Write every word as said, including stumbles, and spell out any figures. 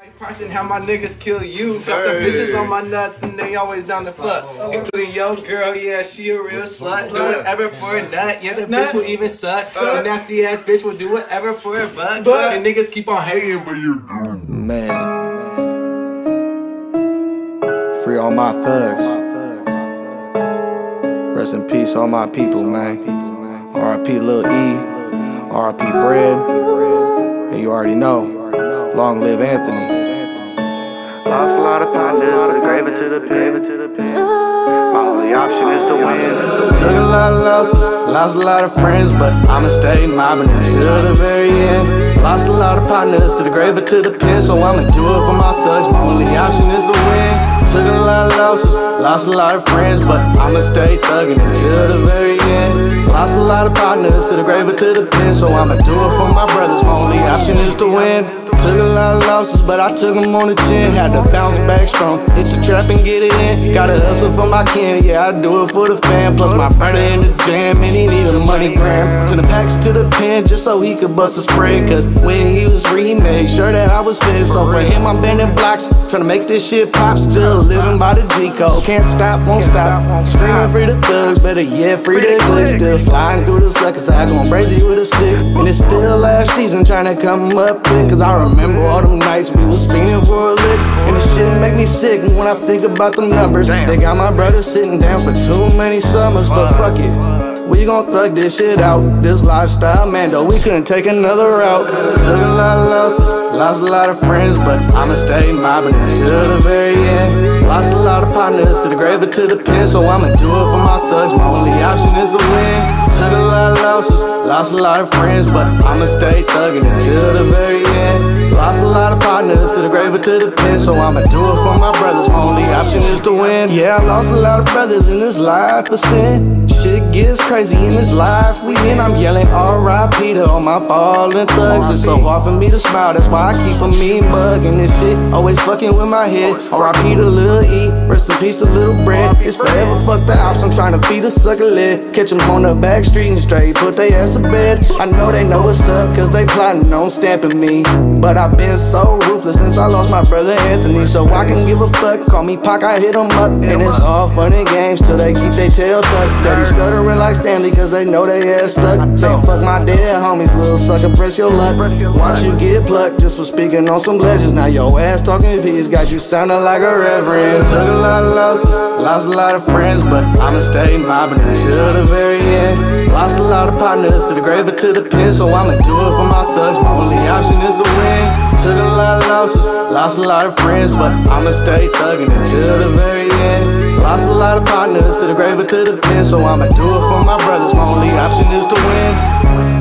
Person, how my niggas kill you. Got the bitches on my nuts and they always down to fuck. Including your girl, yeah, she a real slut. Do whatever for a nut, yeah, the bitch will even suck. A nasty ass bitch will do whatever for a buck. And niggas keep on hating, but you do. Man. Free all my thugs. Rest in peace, all my people, man. R I P Lil E. R I P Bread. And you already know. Long live Anthony. Lost a lot of partners, to the grave and to the pit. My only option is to win. Took a lot of losses, lost a lot of friends, but I'ma stay mobbing until the very end. Lost a lot of partners, to the grave and to the pin, so I'ma do it for my thugs. My only option is to win. Took a lot of losses, lost a lot of friends, but I'ma stay thugging until the very end. Lost a lot of partners, to the grave and to the pin, so I'ma do it for my brothers. My only option is to win. Took a lot of losses, but I took them on the chin. Had to bounce back strong, hit the trap and get it in. Gotta hustle for my kin, yeah, I do it for the fam. Plus my brother in the jam, and he need a money gram. Send the packs to the pen, just so he could bust a spread. Cause when he was free, he made sure that I was fit. So for him, I'm bending blocks, tryna make this shit pop. Still living by the G code, can't stop, won't stop. Screaming free the thugs, better yeah, free the click. Still sliding through the suckers, I gon' brace you with a stick. And it's still last season, tryna come up quick. Cause I remember Remember all them nights we was fiending for a lick. And this shit make me sick when I think about them numbers. They got my brother sitting down for too many summers. But fuck it, we gon' thug this shit out. This lifestyle, man, though we couldn't take another route. Took a lot of losses, lost a lot of friends, but I'ma stay mobbing until the very end. Lost a lot of partners, to the grave or to the pen, so I'ma do it for my thugs. My only option is to win. Took a lot of losses, lost a lot of friends, but I'ma stay thugging until the very end. Lost a lot of partners, to the grave or to the pen, so I'ma do it for my brothers. My only option is to win. Yeah, I lost a lot of brothers in this life for sin. Shit gets crazy in this life we in. I'm yelling R I P to all my fallen thugs. It's so hard for me to smile, that's why I keep a mean mug. And this shit always fucking with my head. R I P to Lil E, rest in peace to Little Bread. It's forever fuck the ops, I'm trying to feed a sucker lid. Catch them on the back street and straight put they ass to bed. I know they know what's up, cause they plotting on stamping me. But I've been so ruthless since I lost my brother Anthony. So I can give a fuck, call me Pac, I hit them up. And it's all fun and games till they keep their tail tucked. Daddy stuttering like Stanley cause they know they ass stuck. Saying fuck my dead homies, little sucker, press your luck. Once you get plucked just for speaking on some legends. Now your ass talking peace got you sounding like a reverend. Took a lot of losses, lost a lot of friends, but I'ma stay mobbing until the very end. Lost a lot of partners, to the grave or to the pen, so I'ma do it for my thugs. My only option is to win. Took a lot of losses, lost a lot of friends, but I'ma stay thugging until the very end. Lost a lot of partners, to the grave or to the pen, so I'ma do it for my brothers. My only option is to win.